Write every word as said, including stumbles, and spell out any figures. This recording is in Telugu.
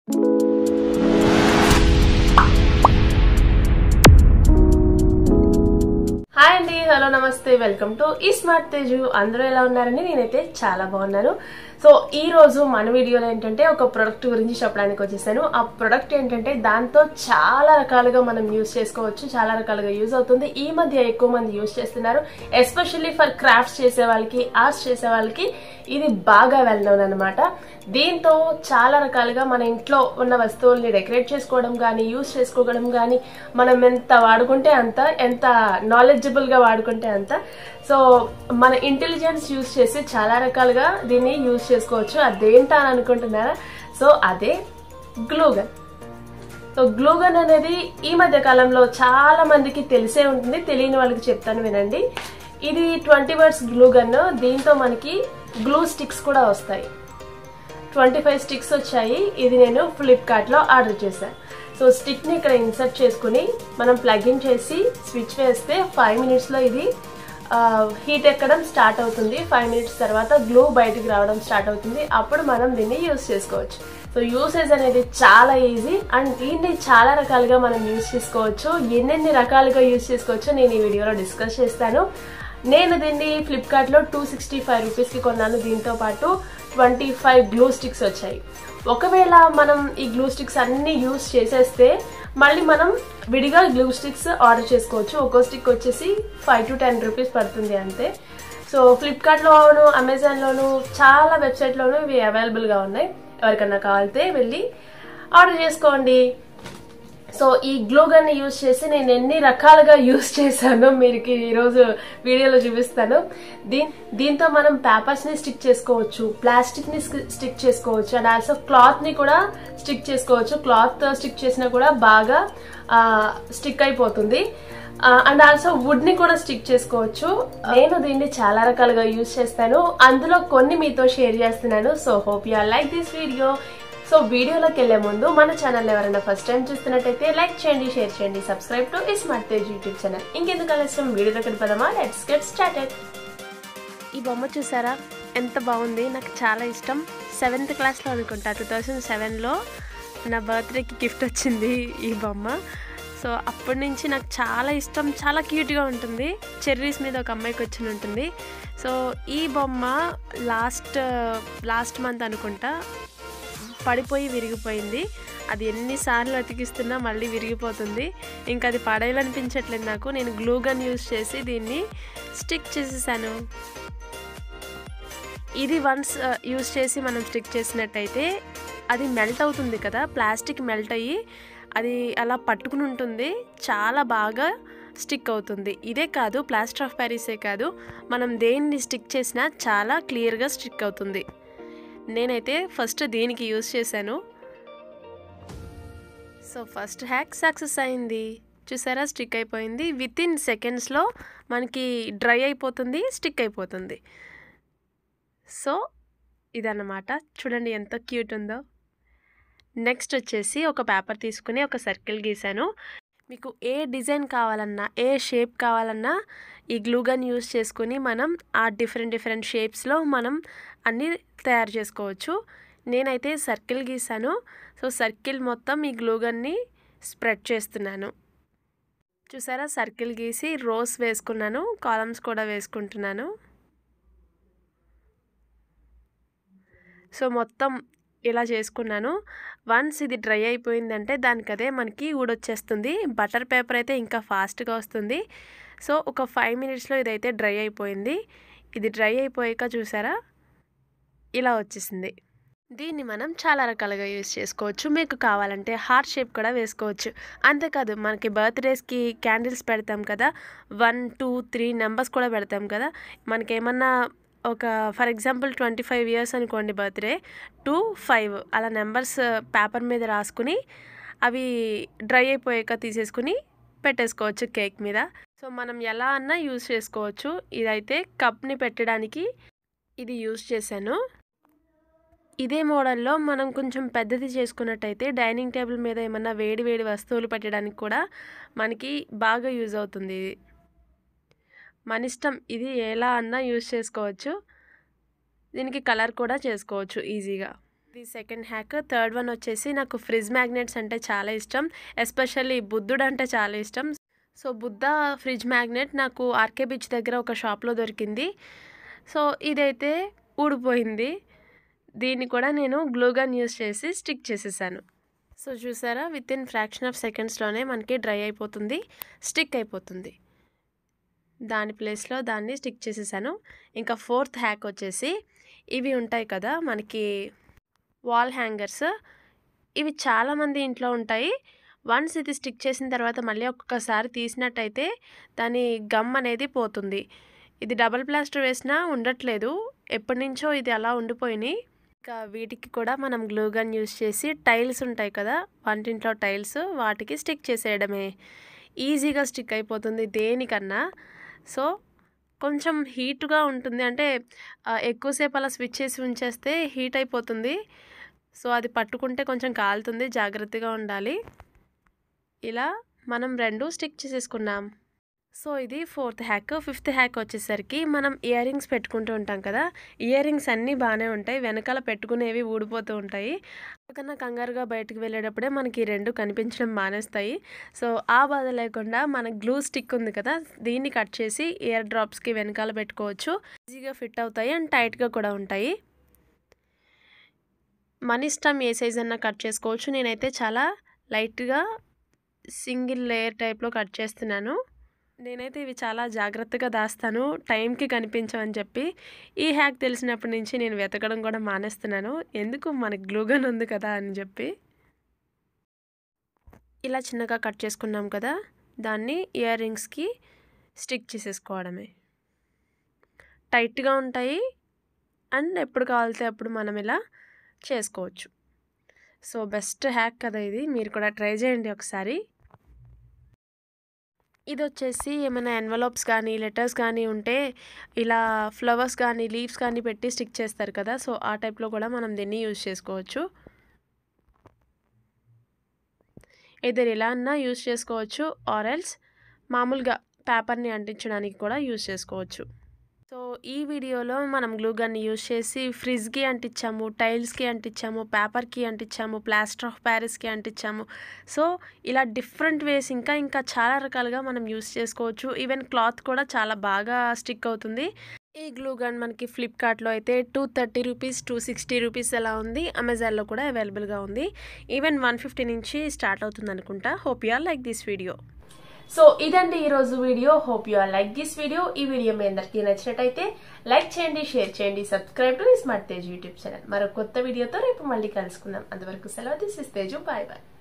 హాయ్ అండి, హలో నమస్తే, వెల్కమ్ టు ఈ స్మార్ట్ తేజు. అందరూ ఎలా ఉన్నారని నేనైతే చాలా బాగున్నాను. సో ఈ రోజు మన వీడియోలో ఏంటంటే ఒక ప్రొడక్ట్ గురించి చెప్పడానికి వచ్చేసాను. ఆ ప్రొడక్ట్ ఏంటంటే దాంతో చాలా రకాలుగా మనం యూజ్ చేసుకోవచ్చు, చాలా రకాలుగా యూజ్ అవుతుంది. ఈ మధ్య ఎక్కువ మంది యూజ్ చేస్తున్నారు, ఎస్పెషల్లీ ఫర్ క్రాఫ్ట్స్ చేసే వాళ్ళకి, ఆర్ట్స్ చేసే వాళ్ళకి ఇది బాగా వెల్ నోన్ అనమాట. దీంతో చాలా రకాలుగా మన ఇంట్లో ఉన్న వస్తువుల్ని డెకరేట్ చేసుకోవడం కానీ, యూజ్ చేసుకోవడం కానీ, మనం ఎంత వాడుకుంటే అంత, ఎంత నాలెడ్జబుల్ గా వాడుకుంటే అంత. సో మన ఇంటెలిజెన్స్ యూజ్ చేసి చాలా రకాలుగా దీన్ని యూజ్ చేసుకోవచ్చు. అదేంటా అని అనుకుంటున్నారా? సో అదే గ్లూగన్. సో గ్లూగన్ అనేది ఈ మధ్య కాలంలో చాలా మందికి తెలిసే ఉంటుంది, తెలియని వాళ్ళకి చెప్తాను వినండి. ఇది ట్వంటీ వర్డ్స్ గ్లూగన్. దీంతో మనకి గ్లూ స్టిక్స్ కూడా వస్తాయి. ట్వంటీ ఫైవ్ స్టిక్స్ వచ్చాయి. ఇది నేను ఫ్లిప్కార్ట్ లో ఆర్డర్ చేశాను. సో స్టిక్ ని ఇక్కడ ఇన్సర్ట్ చేసుకుని మనం ప్లగ్ ఇన్ చేసి స్విచ్ వేస్తే ఫైవ్ మినిట్స్ లో ఇది హీట్ ఎక్కడం స్టార్ట్ అవుతుంది. ఫైవ్ మినిట్స్ తర్వాత గ్లూ బయటికి రావడం స్టార్ట్ అవుతుంది. అప్పుడు మనం దీన్ని యూజ్ చేసుకోవచ్చు. సో యూసేజ్ అనేది చాలా ఈజీ అండ్ దీన్ని చాలా రకాలుగా మనం యూజ్ చేసుకోవచ్చు. ఎన్నెన్ని రకాలుగా యూజ్ చేసుకోవచ్చో నేను ఈ వీడియోలో డిస్కస్ చేస్తాను. నేను దీన్ని ఫ్లిప్కార్ట్ లో టూ సిక్స్టీ ఫైవ్ రూపీస్ కి కొన్నాను. దీంతో పాటు ట్వంటీ ఫైవ్ గ్లూ స్టిక్స్ వచ్చాయి. ఒకవేళ మనం ఈ గ్లూ స్టిక్స్ అన్ని యూజ్ చేసేస్తే మళ్ళీ మనం విడిగా గ్లూ స్టిక్స్ ఆర్డర్ చేసుకోవచ్చు. ఒక్కో స్టిక్ వచ్చేసి ఫైవ్ టు టెన్ రూపీస్ పడుతుంది అంతే. సో ఫ్లిప్కార్ట్లోను, అమెజాన్లోను, చాలా వెబ్సైట్లోనూ ఇవి అవైలబుల్గా ఉన్నాయి. ఎవరికన్నా కావాలితే వెళ్ళి ఆర్డర్ చేసుకోండి. సో ఈ గ్లూగన్ ని యూజ్ చేసి నేను ఎన్ని రకాలుగా యూజ్ చేశానో మీకు ఈరోజు వీడియోలో చూపిస్తాను. దీని దీంతో మనం పేపర్స్ ని స్టిక్ చేసుకోవచ్చు, ప్లాస్టిక్ ని స్టిక్ చేసుకోవచ్చు అండ్ ఆల్సో క్లాత్ ని కూడా స్టిక్ చేసుకోవచ్చు. క్లాత్ స్టిక్ చేసినా కూడా బాగా స్టిక్ అయిపోతుంది. అండ్ ఆల్సో వుడ్ ని కూడా స్టిక్ చేసుకోవచ్చు. నేను దీన్ని చాలా రకాలుగా యూజ్ చేస్తాను, అందులో కొన్ని మీతో షేర్ చేస్తున్నాను. So hope you like this video. So వీడియోలోకి వెళ్లే ముందు మన ఛానల్ ఎవరైనా ఫస్ట్ టైం చూస్తున్నట్టయితే లైక్ చేయండి, షేర్ చేయండి, సబ్స్క్రైబ్ టు ఈ స్మార్ట్ తేజ్ యూట్యూబ్ ఛానల్. ఇంకెందుకు ఆలస్యం, వీడియోలోకి వెళ్ళిపోదామా? Let's get started. ఈ బొమ్మ చూసారా ఎంత బాగుంది? నాకు చాలా ఇష్టం. సెవెంత్ క్లాస్లో అనుకుంటా, టూ థౌజండ్ సెవెన్లో నా బర్త్డేకి గిఫ్ట్ వచ్చింది ఈ బొమ్మ. సో అప్పటి నుంచి నాకు చాలా ఇష్టం, చాలా క్యూట్గా ఉంటుంది. చెర్రీస్ మీద ఒక అమ్మాయికి వచ్చి ఉంటుంది. సో ఈ బొమ్మ లాస్ట్ లాస్ట్ మంత్ అనుకుంటా పడిపోయి విరిగిపోయింది. అది ఎన్నిసార్లు అతికిస్తున్నా మళ్ళీ విరిగిపోతుంది. ఇంకా అది పడేయాలనిపించట్లేదు నాకు. నేను గ్లూగన్ యూజ్ చేసి దీన్ని స్టిక్ చేసేసాను. ఇది వన్స్ యూజ్ చేసి మనం స్టిక్ చేసినట్టయితే అది మెల్ట్ అవుతుంది కదా, ప్లాస్టిక్ మెల్ట్ అయ్యి అది అలా పట్టుకుని ఉంటుంది, చాలా బాగా స్టిక్ అవుతుంది. ఇదే కాదు, ప్లాస్టర్ ఆఫ్ ప్యారిసే కాదు, మనం దేన్ని స్టిక్ చేసినా చాలా క్లియర్గా స్టిక్ అవుతుంది. నేనైతే ఫస్ట్ దీనికి యూజ్ చేశాను. సో ఫస్ట్ హ్యాక్ సక్సెస్ అయింది. చూసారా, స్టిక్ అయిపోయింది. విత్ ఇన్ సెకండ్స్లో మనకి డ్రై అయిపోతుంది, స్టిక్ అయిపోతుంది. సో ఇదన్నమాట. చూడండి ఎంత క్యూట్ ఉందో. నెక్స్ట్ వచ్చేసి ఒక పేపర్ తీసుకుని ఒక సర్కిల్ గీసాను. మీకు ఏ డిజైన్ కావాలన్నా, ఏ షేప్ కావాలన్నా ఈ గ్లూగన్ యూజ్ చేసుకుని మనం ఆ డిఫరెంట్ డిఫరెంట్ షేప్స్లో మనం అన్నీ తయారు చేసుకోవచ్చు. నేనైతే సర్కిల్ గీసాను. సో సర్కిల్ మొత్తం ఈ గ్లూగన్ని స్ప్రెడ్ చేస్తున్నాను. చూసారా, సర్కిల్ గీసి రోస్ వేసుకున్నాను, కాలమ్స్ కూడా వేసుకుంటున్నాను. సో మొత్తం ఇలా చేసుకున్నాను. వన్స్ ఇది డ్రై అయిపోయిందంటే దానికి అదే మనకి ఊడొచ్చేస్తుంది. బటర్ పేపర్ అయితే ఇంకా ఫాస్ట్గా వస్తుంది. సో ఒక ఫైవ్ మినిట్స్లో ఇదైతే డ్రై అయిపోయింది. ఇది డ్రై అయిపోయాక చూసారా ఇలా వచ్చేసింది. దీన్ని మనం చాలా రకాలుగా యూజ్ చేసుకోవచ్చు. మీకు కావాలంటే హార్ట్ షేప్ కూడా వేసుకోవచ్చు. అంతేకాదు, మనకి బర్త్డేస్కి క్యాండిల్స్ పెడతాం కదా, వన్ టూ త్రీ నెంబర్స్ కూడా పెడతాం కదా. మనకేమన్నా ఒక for example twenty five years అనుకోండి బర్త్డే, టూ ఫైవ్ అలా నెంబర్స్ పేపర్ మీద రాసుకుని అవి డ్రై అయిపోయాక తీసేసుకుని పెట్టేసుకోవచ్చు కేక్ మీద. సో మనం ఎలా అన్నా యూజ్ చేసుకోవచ్చు. ఇదైతే కప్ని పెట్టడానికి ఇది యూజ్ చేశాను. ఇదే మోడల్లో మనం కొంచెం పెద్దది చేసుకున్నట్టయితే డైనింగ్ టేబుల్ మీద ఏమన్నా వేడి వేడి వస్తువులు పెట్టడానికి కూడా మనకి బాగా యూజ్ అవుతుంది. మన ఇష్టం, ఇది ఎలా అన్నా యూజ్ చేసుకోవచ్చు. దీనికి కలర్ కూడా చేసుకోవచ్చు ఈజీగా. ఇది సెకండ్ హ్యాక్. థర్డ్ వన్ వచ్చేసి నాకు ఫ్రిడ్జ్ మ్యాగ్నెట్స్ అంటే చాలా ఇష్టం, ఎస్పెషల్లీ బుద్ధుడు అంటే చాలా ఇష్టం. సో బుద్ధ ఫ్రిడ్జ్ మ్యాగ్నెట్ నాకు ఆర్కే బీచ్ దగ్గర ఒక షాప్లో దొరికింది. సో ఇదైతే ఊడిపోయింది. దీన్ని కూడా నేను గ్లూగన్ యూస్ చేసి స్టిక్ చేసేసాను. సో చూసారా, విత్ ఇన్ ఫ్రాక్షన్ ఆఫ్ సెకండ్స్లోనే మనకి డ్రై అయిపోతుంది, స్టిక్ అయిపోతుంది. దాని ప్లేస్లో దాన్ని స్టిక్ చేసేసాను. ఇంకా ఫోర్త్ హ్యాక్ వచ్చేసి ఇవి ఉంటాయి కదా మనకి వాల్ హ్యాంగర్స్, ఇవి చాలామంది ఇంట్లో ఉంటాయి. వన్స్ ఇది స్టిక్ చేసిన తర్వాత మళ్ళీ ఒక్కసారి తీసినట్టయితే దాని గమ్ అనేది పోతుంది. ఇది డబల్ ప్లాస్టర్ వేసినా ఉండట్లేదు, ఎప్పటి నుంచో ఇది అలా ఉండిపోయినాయి. ఇంకా వీటికి కూడా మనం గ్లూగన్ యూస్ చేసి టైల్స్ ఉంటాయి కదా వంటింట్లో టైల్స్, వాటికి స్టిక్ చేసేయడమే. ఈజీగా స్టిక్ అయిపోతుంది దేనికన్నా. సో కొంచెం హీట్గా ఉంటుంది, అంటే ఎక్కువసేపు అలా స్విచ్ చేసి ఉంచేస్తే హీట్ అయిపోతుంది. సో అది పట్టుకుంటే కొంచెం కాలుతుంది, జాగ్రత్తగా ఉండాలి. ఇలా మనం రెండు స్టిక్ చేసేసుకున్నాం. సో ఇది ఫోర్త్ హ్యాక్. ఫిఫ్త్ హ్యాక్ వచ్చేసరికి మనం ఇయర్ రింగ్స్ పెట్టుకుంటూ ఉంటాం కదా, ఇయర్ రింగ్స్ అన్నీ బాగానే ఉంటాయి, వెనకాల పెట్టుకునేవి ఊడిపోతూ ఉంటాయి. కన్నా కంగారుగా బయటకు వెళ్ళేటప్పుడే మనకి రెండు కనిపించడం మానేస్తాయి. సో ఆ బాధ లేకుండా మన గ్లూ స్టిక్ ఉంది కదా, దీన్ని కట్ చేసి ఇయర్ డ్రాప్స్కి వెనకాల పెట్టుకోవచ్చు. ఈజీగా ఫిట్ అవుతాయి అండ్ టైట్గా కూడా ఉంటాయి. మన ఇష్టం ఏ సైజ్ అన్నా కట్ చేసుకోవచ్చు. నేనైతే చాలా లైట్గా సింగిల్ లేయర్ టైప్లో కట్ చేస్తున్నాను. నేనైతే ఇవి చాలా జాగ్రత్తగా దాస్తాను, టైంకి కనిపించమని చెప్పి. ఈ హ్యాక్ తెలిసినప్పటి నుంచి నేను వెతకడం కూడా మానేస్తున్నాను, ఎందుకు మనకి గ్లూగన్ ఉంది కదా అని చెప్పి. ఇలా చిన్నగా కట్ చేసుకున్నాం కదా, దాన్ని ఇయర్ రింగ్స్కి స్టిక్ చేసేసుకోవడమే. టైట్గా ఉంటాయి అండ్ ఎప్పుడు కావాలితే అప్పుడు మనం ఇలా చేసుకోవచ్చు. సో బెస్ట్ హ్యాక్ కదా ఇది, మీరు కూడా ట్రై చేయండి ఒకసారి. ఇది వచ్చేసి ఏమైనా ఎన్వలప్స్ కానీ లెటర్స్ కానీ ఉంటే ఇలా ఫ్లవర్స్ కానీ లీవ్స్ కానీ పెట్టి స్టిక్ చేస్తారు కదా, సో ఆ టైప్లో కూడా మనం దీన్ని యూజ్ చేసుకోవచ్చు. ఇద్దరు ఇలా అన్నా యూజ్ చేసుకోవచ్చు, ఆర్ ఎల్స్ మామూలుగా పేపర్ని అంటించడానికి కూడా యూజ్ చేసుకోవచ్చు. సో ఈ వీడియోలో మనం గ్లూగన్ని యూజ్ చేసి ఫ్రిడ్జ్కి అంటించాము, టైల్స్కి అంటించాము, పేపర్కి అంటించాము, ప్లాస్టర్ ఆఫ్ ప్యారిస్కి అంటించాము. సో ఇలా డిఫరెంట్ వేస్ ఇంకా ఇంకా చాలా రకాలుగా మనం యూజ్ చేసుకోవచ్చు. ఈవెన్ క్లాత్ కూడా చాలా బాగా స్టిక్ అవుతుంది. ఈ గ్లూగన్ మనకి ఫ్లిప్కార్ట్లో అయితే two thirty rupees two sixty rupees అలా ఉంది, అమెజాన్లో కూడా అవైలబుల్గా ఉంది. ఈవెన్ వన్ ఫిఫ్టీ నుంచి స్టార్ట్ అవుతుంది అనుకుంటా. Hope you are like this video. So ఇదండి ఈరోజు video. Hope you are like this video. ఈ వీడియో మీ అందరికీ నచ్చినట్టయితే లైక్ చేయండి, షేర్ చేయండి, subscribe to smart Teju YouTube channel. మరో కొత్త వీడియోతో రేపు మళ్ళీ కలుసుకుందాం. అంతవరకు సెలవు. This is Teju. Bye bye.